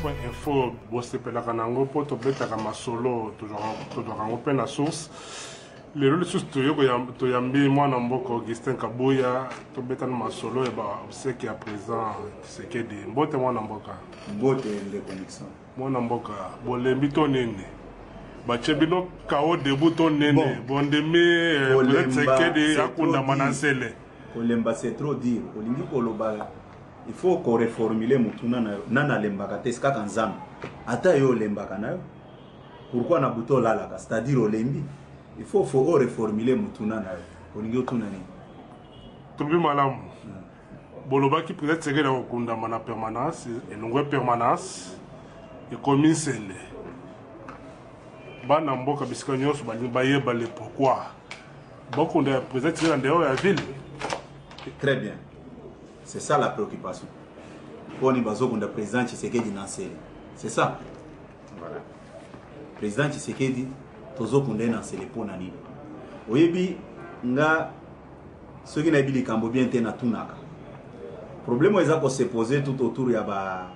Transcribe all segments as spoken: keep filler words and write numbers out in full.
point info bosepelaka nango mpo tobetaka masolo tozwaka yango mpe na source. Lelo lisusu toyambi mwana mboka Augustin Kabuya tobetana masolo ya baseki ya président Tshisekedi. Mbote mwana mboka. Mbote ndeko Nixon. Mwana mboka bolembi to nene. Bache bino kao debu to nene. Bondemi peut-être Tshisekedi akunda manasele. Kolemba c'est trop dire. Olingi koloba. Il faut qu'on reformule mutuna na nana lembaka teska kanzam. Ata yo lembaka na yo. Pourquoi na buto lalaka? C'est-à-dire olembi. Il faut faut reformuler mutuna na yo. Olingi otuna ni. Tobi malamu. Boloba ki peut-être Tshisekedi akunda mana permanence et longue permanence et komisele. Bana mboka bisika nyonso bali bayeba le pourquoi. Beaucoup de peut-être dans dehors la ville. Très bien. C'est ça la préoccupation. Pour nous, le président Tshisekedi Nansele. C'est ça. Voilà. Le président Tshisekedi, Tozo Kunde Nansele pour Nani. Oyebi, nga, ceux qui n'ont pas dit qu'il bien été na tunaka. Le problème est qu'on s'est posé tout autour de la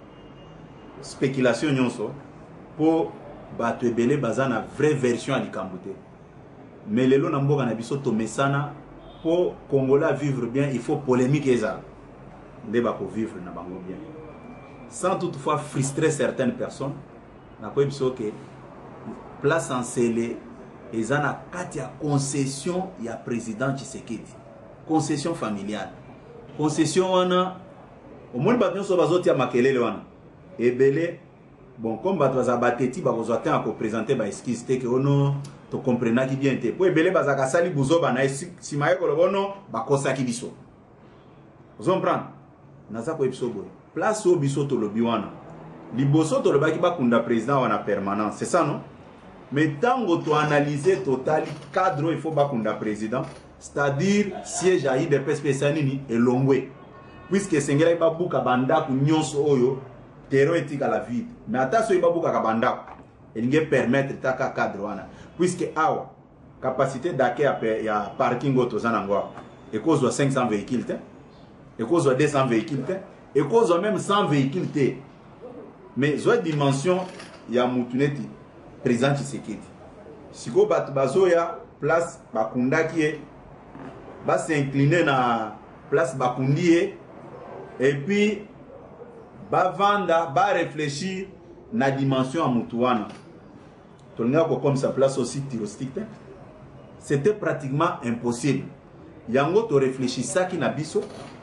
spéculation pour battre belé bazan la vraie version du Cambouté. Mais les lois n'amboka na biso tomesana. Pour Congolais vivre bien, il faut polémique et ça. Débat pour vivre na bango bien. Sans toutefois frustrer certaines personnes, na ko biso que place en scellé et ça na katia concession ya président Tshisekedi. Concession familiale. Concession wana au moins ba nyonso bazoti ya makelele wana. Ebele bon comme ba twaza bateti ba kozwate en ko présenter ba esquisse te que ono to comprena ki bien te po ebele bazaka sali buzo bana si maye ko lobono bakosa ki biso vous comprendre naza ko episo boy place au biso to lobi wana liboso to lobaki bakunda président wana permanence c'est ça non mais tango to analyser total cadre il faut bakunda président c'est-à-dire siège à I D P spécial nini elongwe puisque sengela ba buka banda ku nyonso oyo terreau etika la vide mais attention ba buka ka banda il nge permettre taka cadre wana puisque awa capacité d'accueil ya parking auto zanangwa et cause cinq cents véhicules te et cause deux cents véhicules te et cause même cent véhicules te mais zo dimension ya mutuneti président Tshisekedi siko bat bazoya place bakunda qui ba s'incliner na place bakundi et puis ba vanda ba réfléchir na dimension à mutuana. Comme sa place aussi touristique, c'était pratiquement impossible. Yango to réfléchit ça qui n'a biso.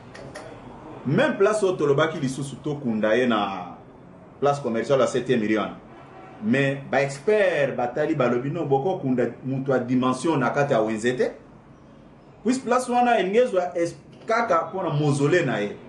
Même place au Toloba qui sous to kundaye na place commerciale à septième million. Mais ba expert batali balobino boko kunda mutua dimension na kata ya wenzete. Puis place wana ingezwa kaka pona mausolée na ye.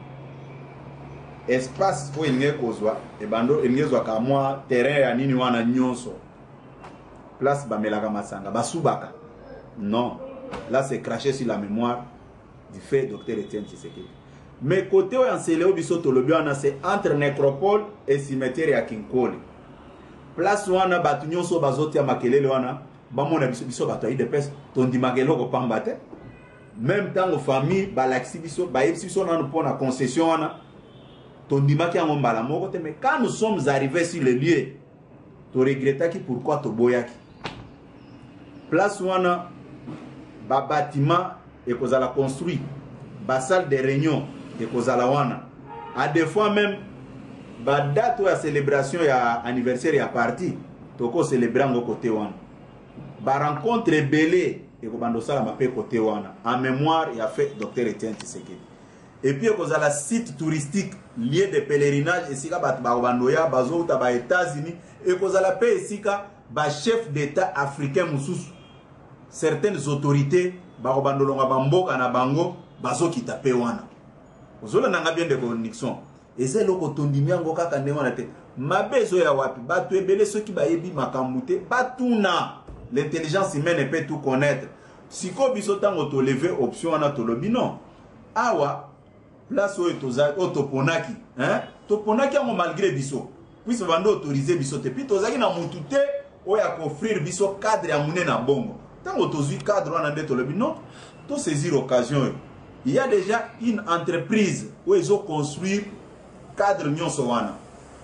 Espace pour il kozwa e bando ingezwa ka moi terrain ya nini wana nyonso. Place Bamelaka Masanga, Basubaka. Non. Là, c'est craché sur la mémoire du fait docteur Etienne Tshisekedi. Mais côté où on s'est léo bisoto le bien, c'est entre nécropole et cimetière ya Kinkole. Place où on a battu nyonso bazoti ya makelele wana, bamona biso biso bato I D P S, tondi magelo ko pambate. Même temps aux familles, balaxi biso, baïpsi biso na pour la concession wana, tondi maki yango mbala moko te. Mais quand nous sommes arrivés sur le lieu, to regretta qui pourquoi to boyaki. Place wana ba bâtiment et kozala construit ba salle de réunion et kozala wana à des fois même ba date ya célébration ya anniversaire ya parti toko célébrer ngo côté wana ba rencontre belé et ko bando sala mapé côté wana en mémoire ya fait docteur Etienne Tshisekedi et puis kozala site touristique lieu de pèlerinage et sika bat ba bandoya bazo ta ba États-Unis et kozala pe sika ba chef d'état africain mususu certaines autorités barobandolonga bamboka na bango bazo kitape wana ozola nanga bien de Nixon et c'est loko tondimi yango kaka nde wana te mabezo ya wapi batu ebele ceux qui bayebi makamute batuna l'intelligence humaine peut tout connaître siko biso tango to lever option wana to lobi non awa place oyo toza otoponaki hein toponaki yango malgré biso puisse bando autoriser biso te puis tozaki na mutu te oya offrir biso cadre ya mune na bongo. Tant que tu as cadre, on a dit non, tu saisir l'occasion. Il y a déjà une entreprise où ils ont construit cadre Nyon Sowana.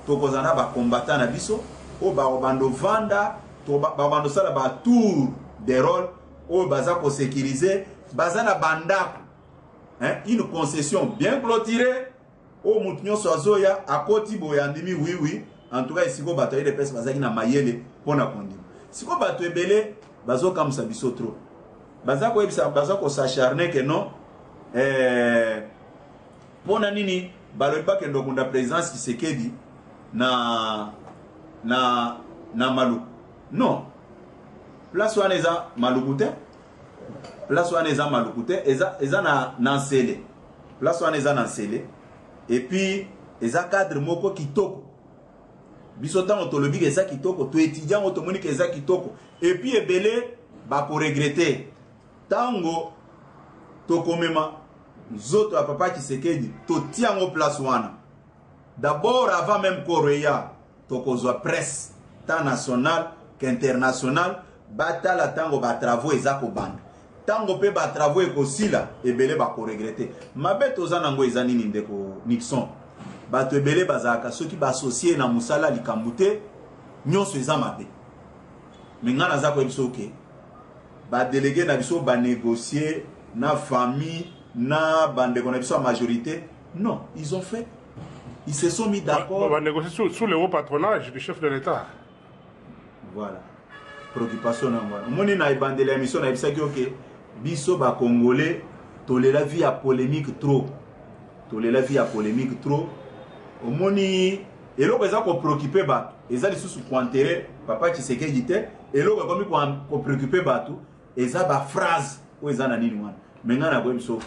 tokozana ba combattant na biso o ba bando vanda to ba bando sala ba tour de rôle o baza ko sécuriser bazana bandako hein une concession bien clôturée o mutunyo sozoya akoti boyandimi oui oui en tout cas isiko bato de pesa bazaki na mayele pona kondi siko bato ebele bazo comme ça biso trop bazako ebisa bazako s'acharner que non eh pona nini baloba ke ndokunda présidence Tshisekedi na na na Maluku non place wana eza Maluku te place wana eza Maluku te eza eza na na Nsele place wana eza na Nsele et puis eza cadre moko kitoko biso tango tolobi ke eza kitoko to étudiant otomoni ke eza kitoko et puis ebele ba ko regretter tango to komema zoto ya papa Tshisekedi to tiango place wana d'abord avant même Korea to kozwa presse tant nationale qu'internationale batala tango ba travaux ezako banda tango pe ba travaux ekosila ebele ba ko regretter mabe tozana ngo ezani nini ndeko Nixon bato ebele bazaka soki ba associer na musala likambute nyonso eza mabe mengana zako ebiso ke ba délégué na biso ba négocier na famille na bande qu'on a besoin majorité non ils ont fait ils se sont mis d'accord on va négocier sous, sous le haut patronage du chef de l'État voilà préoccupation na moi moni na ibandele la mission na bisaki ok biso ba congolais tolela vie à polémique trop tolela vie à polémique trop moni eloko eza ko préoccuper ba eza lisusu ko enterrer papa Tshisekedi te eloko komi ko préoccuper ba tout eza ba phrase o eza na nini wana mengana kwa bisoko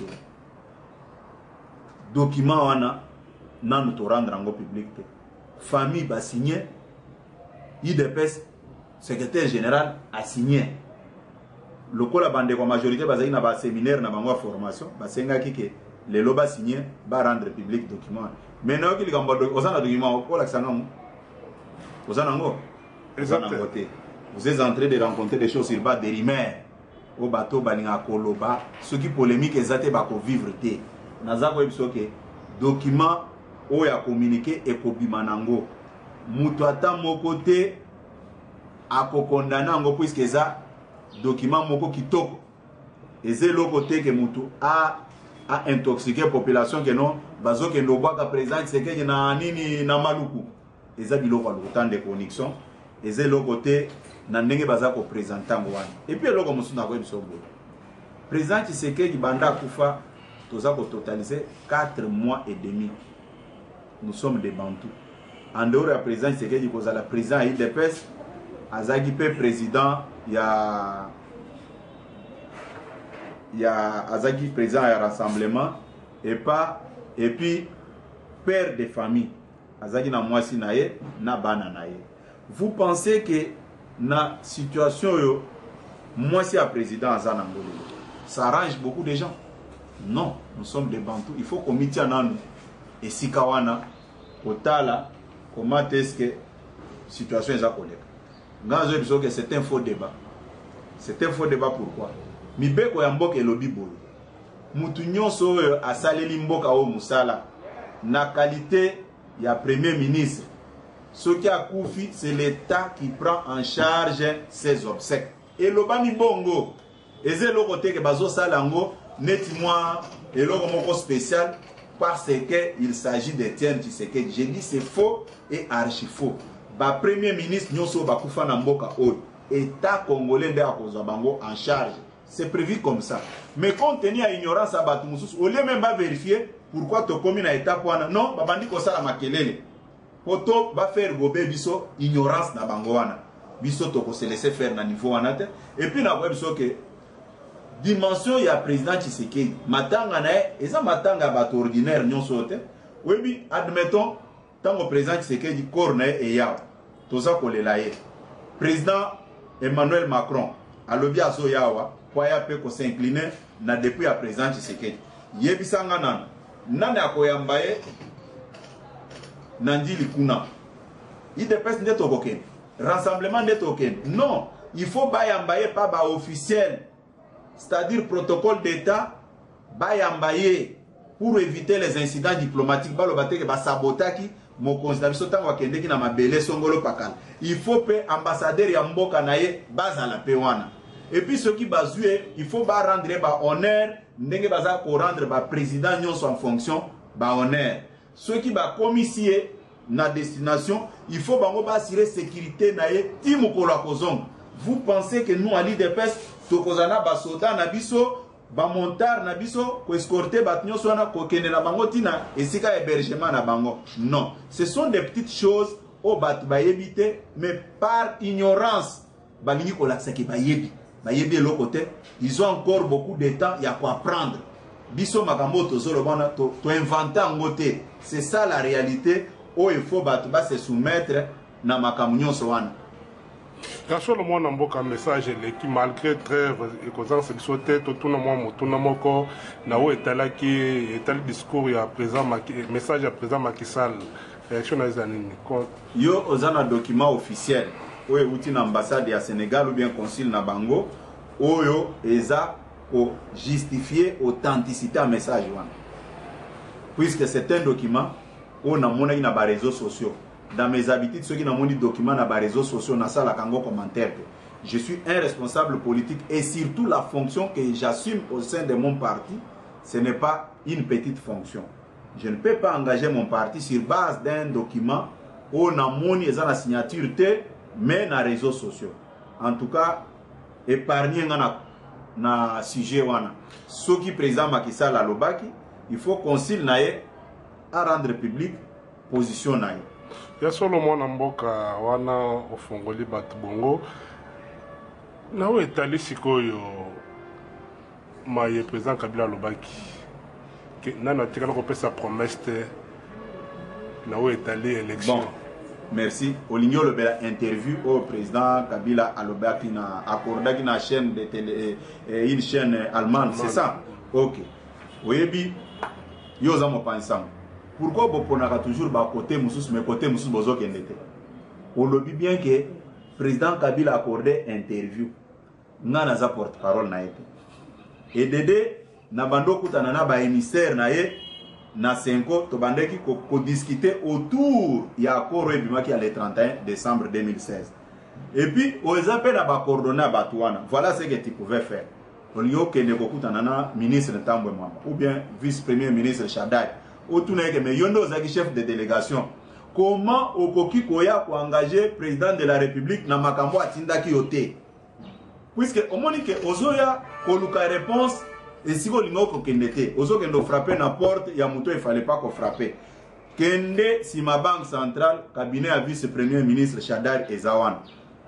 document wana nanu to rendre en public te famille ba signé I D P S secrétaire général a signé lokola bande ko majorité bazaki na ba séminaire na bango formation ba senga kike le loba signé ba rendre public document mais non ki likambo ozana document ko la sango ozana ngo exactement vous êtes en train de rencontrer des choses sur bas des rumeurs au bateau balinga koloba ce qui polémique ezate ba ko vivre te nazako ebisoke document o ya communiquer et ko bimanango muto ata moko te ako condamner ngo puisque eza document moko kitoko eze loko te ke muto a a intoxiquer population que non bazo ke ndobaka président c'est que na nini na Maluku eza biloko lo temps de connexion eze loko te na ndenge baza ko présenter ngwana et puis loko musuna ko biso bo président Tshisekedi banda kufa toza ko totaliser quatre mois et demi nous sommes des Bantous en dehors du président Tshisekedi koza la président I D P S azaki pe président ya ya azaki président ya rassemblement et pas et puis père de famille azaki na mwasi na ye na bana na ye vous pensez que na situation yo mwasi ya président azana ngolo ça arrange beaucoup de gens non nous sommes des Bantous il faut qu'on mitia nanu et sikawana otala comment est-ce que situation est koleka ngazo biso que c'est un faux débat c'est un faux débat pourquoi mibeko ya mboka elobi boyo mutu nyonso oyo asaleli mboka o musala na qualité ya premier ministre soki akufi c'est l'état qui prend en charge ses obsèques elobami bongo eze loko teke bazo salango neti moi eloko moko spécial parce que il s'agit d'Étienne Tshisekedi. J'ai dit c'est faux et archi faux. Ba premier ministre nyonso bakufa na mboka oyo état congolais nde akozwa bango en charge. C'est prévu comme ça. Mais compte tenu à ignorance à batu mususu, au lieu même pas vérifier pourquoi to komi na état poana non, babandi ko sala makelele. Poto ba faire gobe biso ignorance na bango wana. Biso to ko se laisser faire na niveau wana te. Et puis na ko biso que dimension ya président Tshisekedi matanga na eza matanga bato ordinaire nyonso te. Oui bi admettons tango président Tshisekedi corps na e ya toza kolela ye. Président Emmanuel Macron alobi azo yawa kwa ya pe ko s'incliner na depuis à président Tshisekedi. Yebisanga nana nani akoyamba ye nandili kuna. I D P S ndeto koken. Rassemblement ndeto koken. Non, il faut bayamba ye pa ba officiel. C'est-à-dire protocole d'État bayamba ye pour éviter les incidents diplomatiques balobate ke ba sabotaki mokonzi na biso ntango akendeki na mabele songolo pakala il faut pe ambassadeur ya mboka na ye bazala pe wana et puis soki bazwi il faut ba rendre ba honneur ndenge baza ko rendre ba président nyonso en fonction ba honneur soki ba commissaire na destination il faut bango ba assurer sécurité na ye ti mokolo akozonga. Vous pensez que nous à l'I D P S tokozana ba soda na biso ba montar na biso ko escorter ba nyonso na ko kene na bango tina esika hébergement na bango? Non, ce sont des petites choses au bat ba yebite mais par ignorance balingi ko laksa ki ba yebi ba yebi l'autre côté ils ont encore beaucoup de temps, il y a quoi apprendre. Biso makambo to zolo bana to, to inventer ngote. C'est ça la réalité où il faut ba se soumettre na makambo nyonso wana. Quand le monde a un message qui malgré trêve et causant ce qui sautait tout le monde tout le monde na où est là qui est le discours il y a présent message à présent Macky Sall réaction à zanini yo ozana document officiel où est une ambassade à Sénégal ou bien consul na bango oyo eza pour justifier authenticité à message wana puisque c'est un document on a mon na ba réseaux sociaux. Dans mes habitudes, ceux qui n'ont pas de documents dans les réseaux sociaux, dans la commentaire. Je suis un responsable politique et surtout la fonction que j'assume au sein de mon parti, ce n'est pas une petite fonction. Je ne peux pas engager mon parti sur base d'un document où on a la signature, mais dans les réseaux sociaux. En tout cas, épargner na sujet. Ceux qui président Macky Sall à l'Obaki, il faut concile naie à rendre public position naie. Ya solo mwana mboka wana ofongoli batu bongo na o etali sikoyo maye président Kabila lobaki ke nana tika ko pesa promesse te na o etali élection. Bon, merci. Olingo le bela interview au président Kabila alobaki na accordaki na chaîne de télé eh, une chaîne allemande, c'est ça? OK. Oyebi yo za mo pensam. Pourquoi vous prenez toujours bas côté Moussous, mais côté Moussous Bozo qui était? On le dit bien que le président Kabila a accordé interview. N'a pas porte-parole na été. Et Dédé, na bando kutanana ba émissaire na ye, na cinq to bande qui ko discuter autour il y a accord qui a le trente et un décembre deux mille seize. Et puis aux appels à ba coordonner Batouana. Voilà ce que tu pouvais faire. On y a que ne kutanana ministre Tambwe Mwamba ou bien vice-premier ministre Chadai. Mais yondo zaki chef de délégation. Comment Okoki Koya pour engager président de la République na makambo atinda ki yote? Puisque au moins que Ozoya koluka réponse et si vous l'ingo kokendete, Ozo kendo frapper na porte ya muto il fallait pas qu'on frappe. Kende si ma banque centrale cabinet à vice-premier ministre Chadar Ezawan.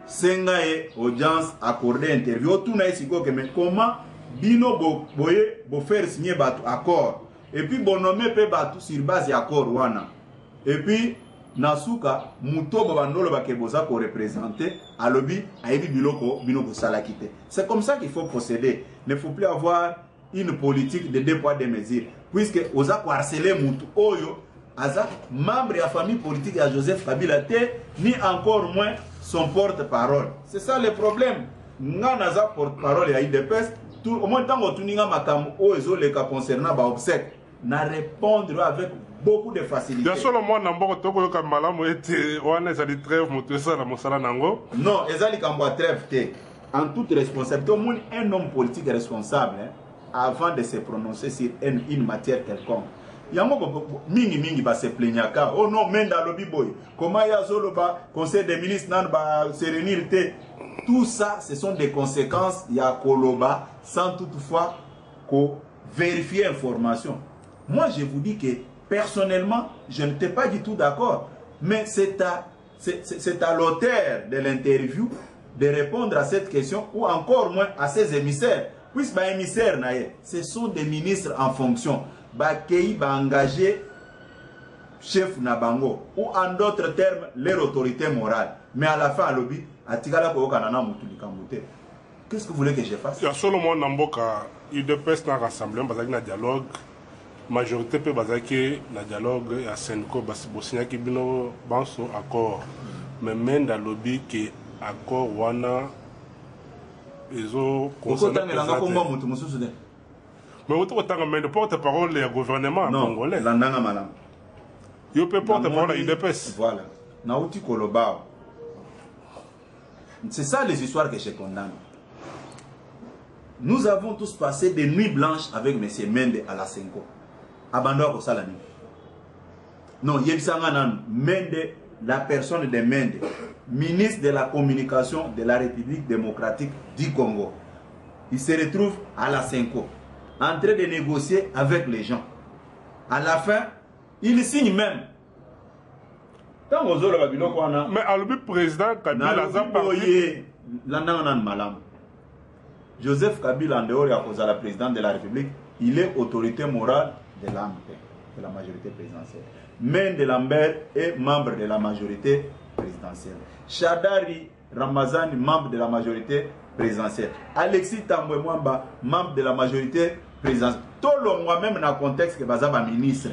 Sengaye audience accordé interview tout na isiko que mais comment bino bo boye bo faire signer batu accord. Et puis bonhomme peut battre sur base d'accord wana. Et puis nasuka muto babandolo bakeboza ko représenter à lobby aibi biloko binoko salakite. C'est comme ça qu'il faut procéder. Il ne faut plus avoir une politique de deux poids deux mesures puisque oza ko harceler mutu oyo aza membre de la famille politique à Joseph Kabila te ni encore moins son porte-parole. C'est ça le problème. Ngana za porte-parole ya I D P S tout au moins tant que tuninga makambo ozo le cas concernant ba obsèque na répondre avec beaucoup de facilité. Bien sûr, moi, n'importe quoi, toko yoka malamu ete wana ezali trêve moto ça na mosala nango. Non, ezali kambwa trêve te. En toute responsabilité, au moins un homme politique responsable hein, avant de se prononcer sur une, une matière quelconque. Yango mingi mingi ba se plaignaka. Oh non, menda lobi boy. Comment ya zolo ba conseil des ministres nan ba se réunir te. Tout ça, ce sont des conséquences ya koloba sans toutefois ko vérifier information. Moi, je vous dis que personnellement, je n'étais pas du tout d'accord. Mais c'est à, c'est à l'auteur de l'interview de répondre à cette question ou encore moins à ses émissaires. Puisque les émissaires, ce sont des ministres en fonction. Qui va engager chef Nabango ou en d'autres termes, leur autorité morale. Mais à la fin, à l'objet, qu'est-ce que vous voulez que je fasse? Il y a seulement Namboka, il de pèse dans l'Assemblée, il y a un dialogue. Majorité peut baser na dialogue à Senko basi bosina ki bino banso accord mais même dans lobby qui accord wana ezo concernant la Congo mutu mususu de mais auto tanga mais de porte-parole du gouvernement congolais la ndanga malam Yo peut porter pour la U D P S. Voilà. Naouti Kolobao. C'est ça les histoires que je condamne. Nous avons tous passé des nuits blanches avec M. Mende à la Senko. Abandon au Salami. Non, Yebsanganan, Mende, la personne de Mende, ministre de la communication de la République démocratique du Congo. Il se retrouve à la Senko, en train de négocier avec les gens. À la fin, il signe même. Mais le président Kabila a parlé. Joseph Kabila, en dehors de la présidente de la République, il est autorité morale de l'A M P, de la majorité présidentielle. Mende Lambert est membre de la majorité présidentielle. Chadari Ramazani, membre de la majorité présidentielle. Alexis Tambwe Mwamba, membre de la majorité présidentielle. Tout le monde, même dans le contexte que Bazaba ministre.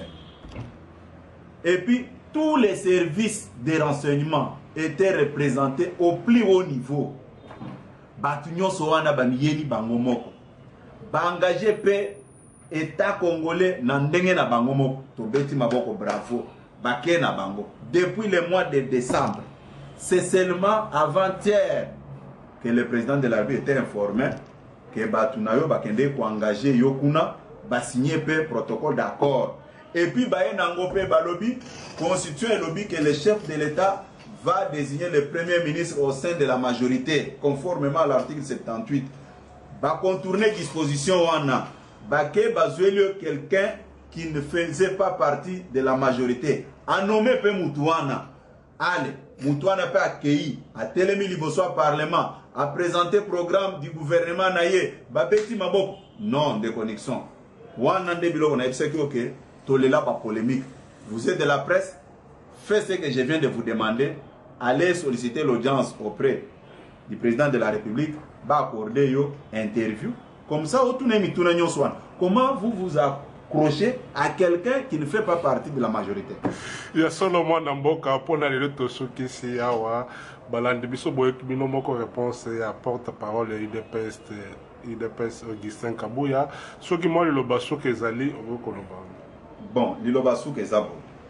Et puis, tous les services de renseignement étaient représentés au plus haut niveau. Batunyo Soana Baniyeni Bangomoko. Bangagé pe État congolais n'andenge na Bangomoko. Tobeti Maboko bravo. Baké na Bango. Depuis le mois de décembre. C'est seulement avant-hier que le président de la République était informé que Batunayo Bakende ko engagé Yokuna ba signer pe protocole d'accord. Et puis Baye Nangope Balobi constitue un lobby que le chef de l'État va désigner le premier ministre au sein de la majorité, conformément à l'article soixante-dix-huit. Va contourner disposition wana. Baké Bazuelio quelqu'un qui ne faisait pas partie de la majorité. A nommé pe Moutouana. Allez, Moutouana peut accueillir, à Télémi Liboso Parlement, à présenter le programme du gouvernement Naye. Babeti Mabok. Non, déconnexion. Wana Ndebilo, on a exécuté, toléla pas polémique. Vous êtes de la presse, faites ce que je viens de vous demander. Allez solliciter l'audience auprès du président de la République, va accorder une interview. Comme ça, comment vous vous accrochez à quelqu'un qui ne fait pas partie de la majorité? Il y a seulement un mboka pour aller le toso qui s'y a wa balande biso boye bino moko réponse à porte-parole U D P S U D P S Augustin Kabuya ce qui moi le basso que zali on koloba. Bon, le basso que zabo.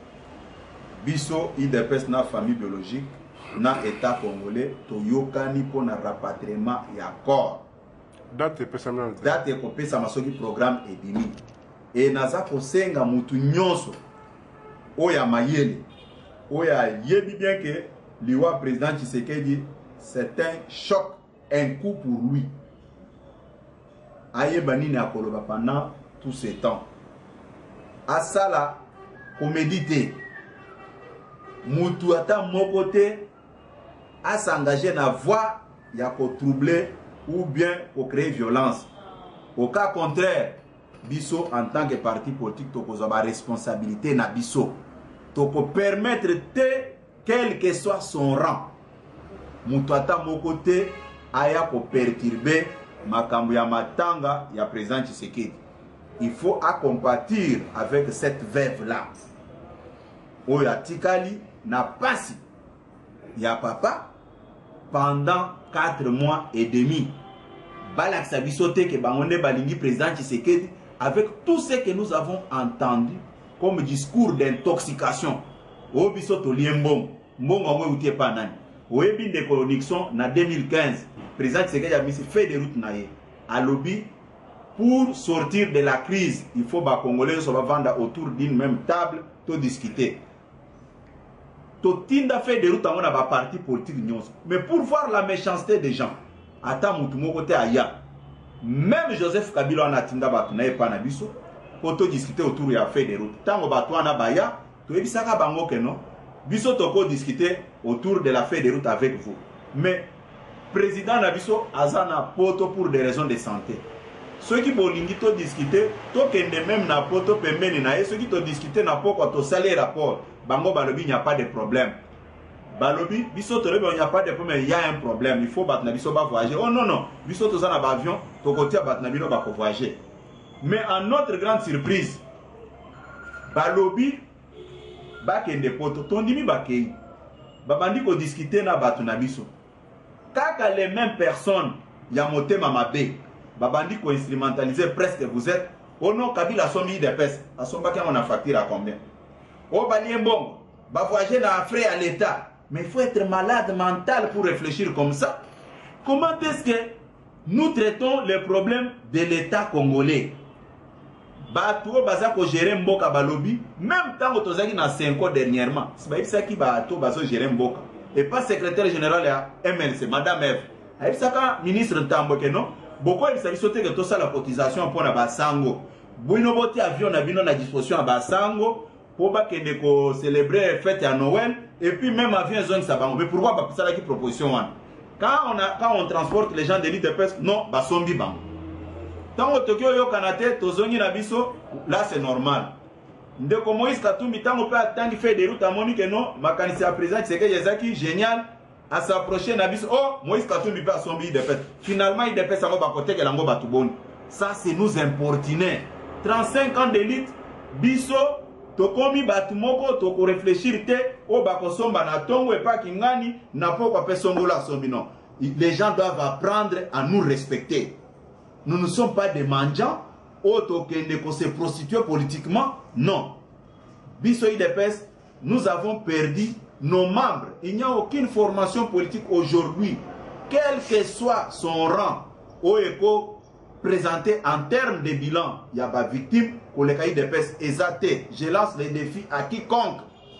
Biso U D P S na famille biologique na état congolais to yokani pour na rapatriement ya corps. Date pesa mna. Date ko pesa masoki programme ebimi. Et naza ko senga mutu nyonso oya mayele oya yebi bien que liwa président Tshisekedi c'est un choc, un coup pour lui. Aye banini akoloba pendant tout ce temps. Asala ko méditer. Mutu ata mokote à s'engager dans la voie ya ko troubler ou bien ko créer violence. Au cas contraire, biso en tant que parti politique toko za ba responsabilité na biso. Toko permettre te quel que soit son rang. Mutu ata mokote aya ko perturber makambo ya matanga ya président Tshisekedi. Il faut accompagner avec cette veuve là. Oya tikali na pasi ya papa pendant quatre mois et demi. Balak Sabisote que bangonde balingi président Tshisekedi avec tout ce que nous avons entendu comme discours d'intoxication. Obiso to liembom mbongo mwe utie pa nani. Oyebi de Nixon na deux mille quinze président Tshisekedi a mis fait de route naye à lobby pour sortir de la crise. Il faut ba congolais se vendre autour d'une même table to discuter. Totinda fait de route à mon parti politique. Mais pour voir la méchanceté des gens, attends mon côté aya. Même Joseph Kabila en atinda batuna et panabiso, pour te discuter autour de la fait de route. Tant que batouana baya, tu es ça bango que non. Biso toko discuter autour de la fait de route avec vous. Mais président Nabiso azana poto pour des raisons de santé. Ceux qui bolingi to discuter, to kende même na poto pembeni na et ceux qui to discuter na poko to salaire rapport. Bango balobi il n'y a pas de problème. Balobi biso to il n'y a pas de problème, il y a un problème, il faut batna biso ba voyager. Oh non non, biso to za na avion, to kotia batna bino ba voyager. Mais en notre grande surprise, balobi ba kende poto tondimi ba kei. Babandi ko discuter na batna biso. Kaka les mêmes personnes ya motema mabe. Babandi ko instrumentaliser presque vous êtes. Oh non, Kabila sommi de pes. A somba qui on a facture à combien? au balien bon, va voyager dans frais à l'État. Mais il faut être malade mental pour réfléchir comme ça. Comment est-ce que nous traitons les problèmes de l'État congolais? Bato baza ko gérer mboka balobi, même tant que tozaki na cinq ans dernièrement, c'est pas ça qui bato bazo gérer mboka. Et pas secrétaire général à M L C, Madame F. Aïe ça ministre Tambo que non, beaucoup il s'agit sauter que tout ça la cotisation pour na basango. Bouino boti avion na bino na disposition à basango pour ba kende ko célébrer fête à Noël et puis même avion zone sabango. Mais pourquoi pas ça la qui proposition quand on a quand on transporte les gens de l'île de Pesque, non, ba sombi bango. Tant que Tokyo yo kanate tozongi na biso, là c'est normal. Ndeko Moïse Katumbi tant on peut attendre faire des routes à Monique non, makanisi à présent c'est que Yazaki génial à s'approcher na biso. Oh, Moïse Katumbi peut sombi de fait. Finalement il dépêche ça va côté que lango batuboni. Ça c'est nous importuner. trente-cinq ans d'élite biso tokomi batumoko toko réfléchir te o bakosomba na tongo et pas kingani na poko pe songola sombi non. Les gens doivent apprendre à nous respecter. Nous ne sommes pas des mendiants, autres que se prostituer politiquement. Non. Bissoï de Pes, nous avons perdu nos membres. Il n'y a aucune formation politique aujourd'hui, quel que soit son rang, au écho présenté en termes de bilan. Il y a des victimes pour les cahiers de Pes exaltés. Je lance les défis à quiconque.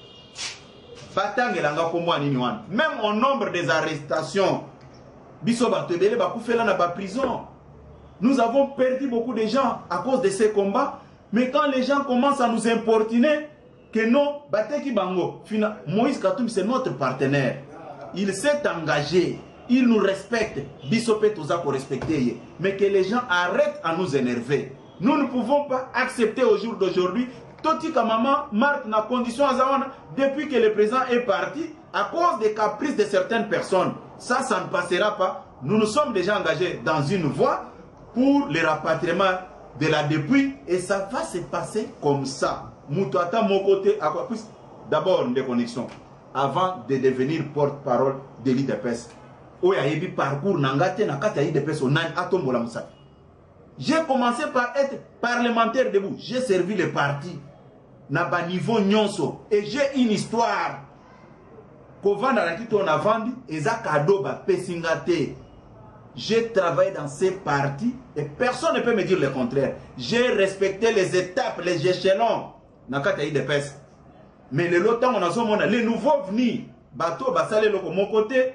Même au nombre des arrestations, Bisso Bartebele va couper là dans la prison. Nous avons perdu beaucoup de gens à cause de ces combats. Mais quand les gens commencent à nous importuner, que non, Bateki Bango, Moïse Katumbi c'est notre partenaire. Il s'est engagé, il nous respecte. Bissopé Toza pour respecter. Mais que les gens arrêtent à nous énerver. Nous ne pouvons pas accepter au jour d'aujourd'hui, Toti Kamama marque la condition depuis que le président est parti à cause des caprices de certaines personnes. Ça, ça ne passera pas. Nous nous sommes déjà engagés dans une voie pour le rapatriement de la dépouille et ça va se passer comme ça. Moutouata, mon côté, à quoi plus d'abord une déconnexion avant de devenir porte-parole de l'I D P S. Oyayebi parcours nangate nakata I D P S au nan atombola moussa. J'ai commencé par être parlementaire debout. J'ai servi le parti na ba niveau nyonso et j'ai une histoire. Kovanda la kito na vandi eza cadeau ba pesingate. J'ai travaillé dans ces partis et personne ne peut me dire le contraire. J'ai respecté les étapes, les échelons. Nakata I D P S. Mais le lot on a son monde, les nouveaux venus, bateau basale loko mon côté,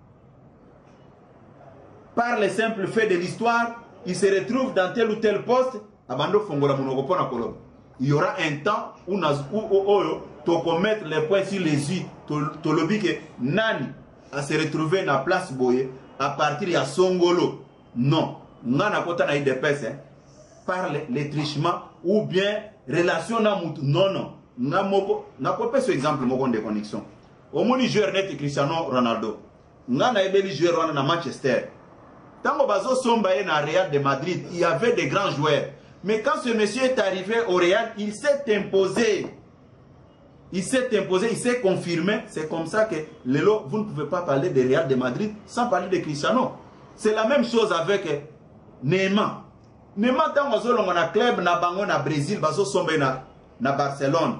par le simple fait de l'histoire, ils se retrouvent dans tel ou tel poste. Abando fongola monoko na kolom. Il y aura un temps où tu peux mettre les points sur les yeux, tu lobby que nani à se retrouver dans la place boye. À partir de Songolo, non. Nana kota na I D P S par les trichements ou bien relation na mutu. Non, non. Na moko, na kopé ce exemple moko de connexion. Au moni joueur net Cristiano Ronaldo. Nana ebeli joueur na Manchester. Tango bazo somba na Real de Madrid, il y avait des grands joueurs. Mais quand ce monsieur est arrivé au Real, il s'est imposé. Il s'est imposé, il s'est confirmé. C'est comme ça que, Lélo, vous ne pouvez pas parler de Real de Madrid sans parler de Cristiano. C'est la même chose avec Neymar. Neymar, tant que vous avez un club, na bango na Brésil, bazo sombe na na Barcelone.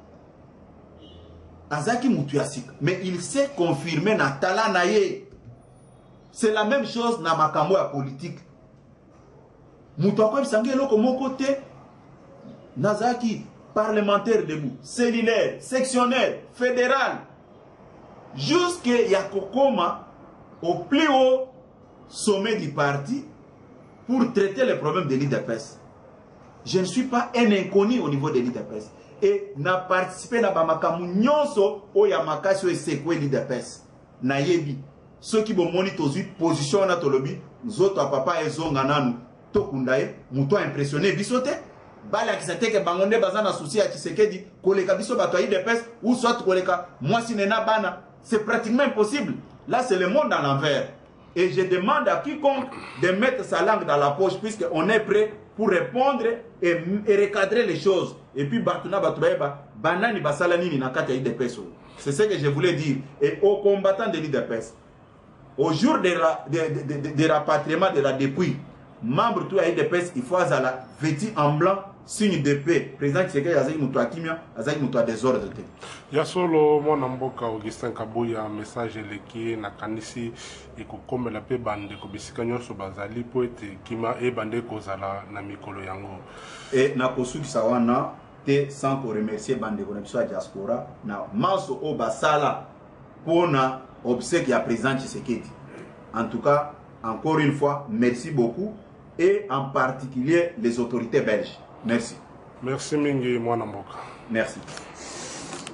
Azaki Moutouassik. Mais il s'est confirmé na Talanaye. C'est la même chose na makambo ya politique. Moutouakwem Sangelo comme mon côté. Nazaki. Parlementaire debout, cellulaire, sectionnaire, fédéral, jusqu'à Yakokoma, au plus haut sommet du parti, pour traiter les problèmes de l'I D P S. Je ne suis pas un inconnu au niveau de l'I D P S. Et n'a participé à Bamakamu Nyonso, au Yamakasio et Sekwe l'I D P S. Nayebi, ceux qui vont monitorer position na tolobi, zoto papa et zongananu, tokundaye, mouto impressionné, bisote. Bala qui s'était que bangonde bazana souci à Tshisekedi koleka biso bato I D P S ou soit koleka moi si nena bana c'est pratiquement impossible. Là c'est le monde à l'envers et je demande à quiconque de mettre sa langue dans la poche puisque on est prêt pour répondre et, et recadrer les choses et puis batuna batuba banani basala nini na kata I D P S. C'est ce que je voulais dire et aux combattants de l'I D P S au jour de la de, de, de, de rapatriement de la dépouille membre tout I D P S il faut la vêtu en blanc signe de paix président Tshisekedi azaki moto akimia azaki moto a désordre te. Ya solo mwana mboka Augustin Kabuya message eleki na kanisi ekokomela pe bande ko bisika nyonso bazali po ete kima e bande kozala na mikolo yango. Et na kosukisa wana te sans ko remercier bande ko na biso ya diaspora na maso o basala pona obsèque ya président Tshisekedi. En tout cas, encore une fois, merci beaucoup et en particulier les autorités belges. Merci. Merci mingi mwana mboka. Merci.